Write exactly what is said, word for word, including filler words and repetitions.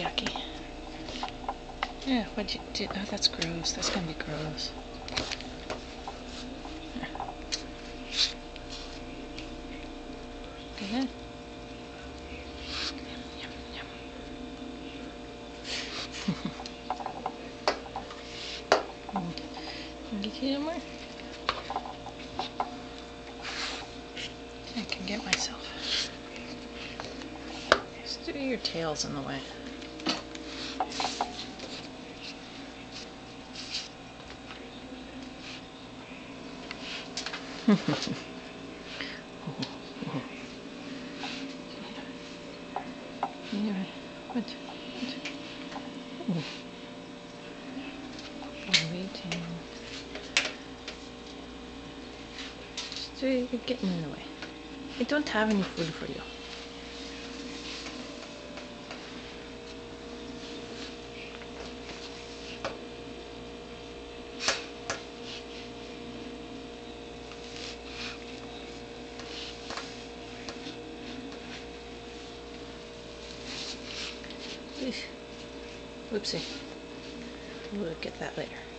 yucky. Yeah, what'd you do? Oh, that's gross. That's gonna be gross. Go ahead. Yum, yum, yum. Get you more? I can get myself. Just do your tails in the way. oh, oh. Yeah. What? What? Oh. Waiting. Just uh, you're getting in the way. I don't have any food for you. Whoopsie. We'll get that later.